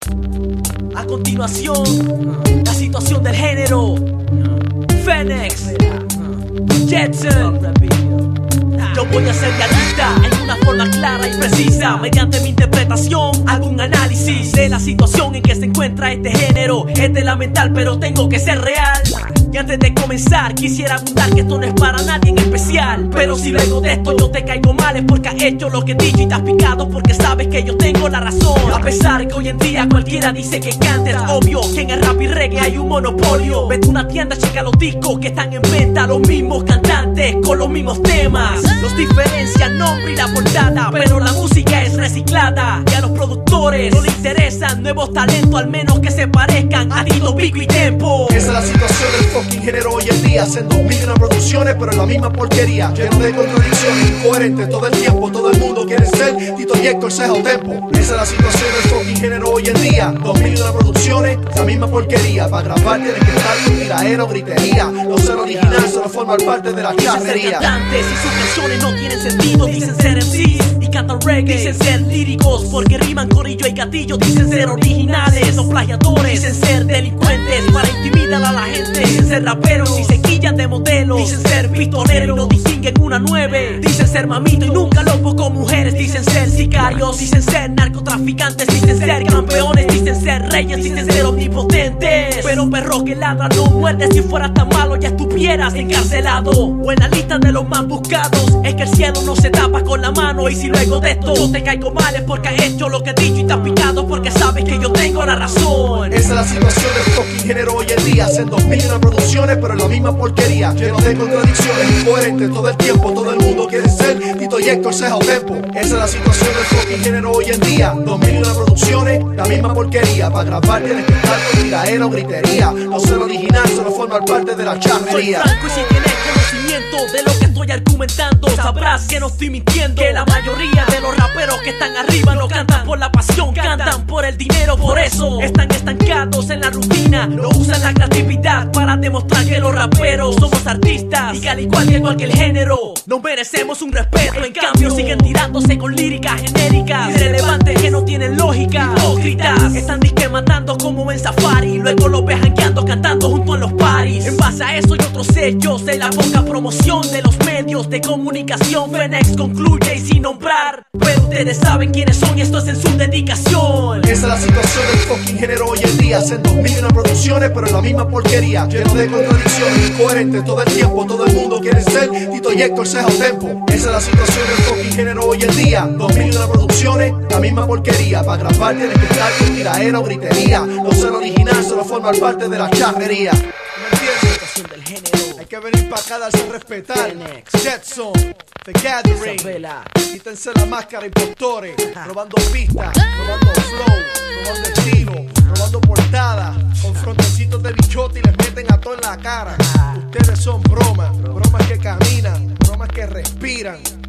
A continuación, la situación del género. Phoenix, Jetson. Yo voy a ser realista en una forma clara y precisa, mediante mi interpretación hago un análisis de la situación en que se encuentra este género. Es de lamentar, pero tengo que ser real. Y antes de comenzar quisiera abundar que esto no es para nadie en especial, pero si luego de esto yo te caigo mal es porque has hecho lo que he dicho y te has picado porque sabes que yo tengo la razón. A pesar que hoy en día cualquiera dice que canta, es obvio que en el rap y reggae hay un monopolio. Vete a una tienda, checa los discos que están en venta, los mismos cantantes con los mismos temas. Los diferencia el nombre y la portada, pero la música es reciclada. Y a los productores no les interesan nuevos talentos, al menos que se parezcan a Tito, Pico y Tempo. Esa es la situación del fucking género hoy en día. Hacen 2001 producciones, pero es la misma porquería, lleno de contradicciones, incoherentes todo el tiempo. Todo el mundo quiere ser Tito, Yesco, Ceja o Tempo. Esa es la situación del fucking género hoy en día. 2001 producciones, la misma porquería. Para grabar tienes que estar con tiraera o gritería. No ser original, solo formar parte de la charrería. Dicen ser cantantes y sus canciones no tienen sentido. Dicen ser MCs y cantan reggae. Dicen ser líricos porque riman corrillo y gatillo. Dicen ser originales, son plagiadores. Dicen ser delincuentes para intimidar a la gente. Dicen ser raperos y se quillan de modelos. Dicen ser pistoleros y no distinguen una 9. Dicen ser mamito y nunca lo con mujeres. Dicen ser sicarios, dicen ser narcotraficantes. Dicen ser campeones, dicen ser reyes. Dicen ser omnipotentes, pero perro que ladra no muerde. Si fuera tan malo ya estuvieras encarcelado o en la lista de los más buscados. Es que el cielo no se tapa con la mano. Y si luego de esto yo te caigo mal es porque has hecho lo que he dicho y te has picado porque sabes que yo tengo la razón. Esa es la situación del fucking género hoy en día. Hacen 2001 producciones, pero es la misma porquería, lleno de contradicciones, incoherentes todo el tiempo. Todo el mundo quiere ser Tito, Yesco, Ceja o Tempo. Esa es la situación del fucking género hoy en día. 2001 producciones, la misma porquería. Para grabar tienes que estar con tiraera o gritería. No ser original, solo formar parte de la charrería. Soy franco y si tienes conocimiento de lo que estoy argumentando, sabrás que no estoy mintiendo. Que la mayoría de los raperos que están arriba no cantan por la pasión, cantan por el dinero. Por eso están estancados en la rutina, no usan la creatividad para demostrar que los raperos somos artistas. Y que al igual que cualquier género no merecemos un respeto. En cambio siguen tirándose con líricas genéricas, irrelevantes que no tienen lógica. Hipócritas están disque matando como en Safari, luego los ves jangueando cantando junto a los paris. En base a eso y otros hechos de la poca promoción de los medios de comunicación, Phoenix concluye y sin nombrar, pero ustedes saben quiénes son y esto es en su dedicación. Esa es la situación del fucking género hoy en día. Hacen 2001 producciones, pero es la misma porquería, lleno de contradicciones, incoherentes todo el tiempo. Todo el mundo quiere ser Tito, Yesco, Ceja o Tempo. Esa es la situación del fucking género hoy en día. 2001 producciones, la misma porquería. Para grabar tienes que estar con tiraera o gritería. No ser original, solo formar parte de la charrería. ¿Me entiendes? Situación del género. Hay que venir para acá, darse a respetar. Jetson, The Gathering. Quítense la máscara, impostores. Robando pistas, robando flow, robando estilo, robando portada. Con frontecitos de bichote y les meten a todo en la cara. Ustedes son bromas, bromas que caminan, bromas que respiran.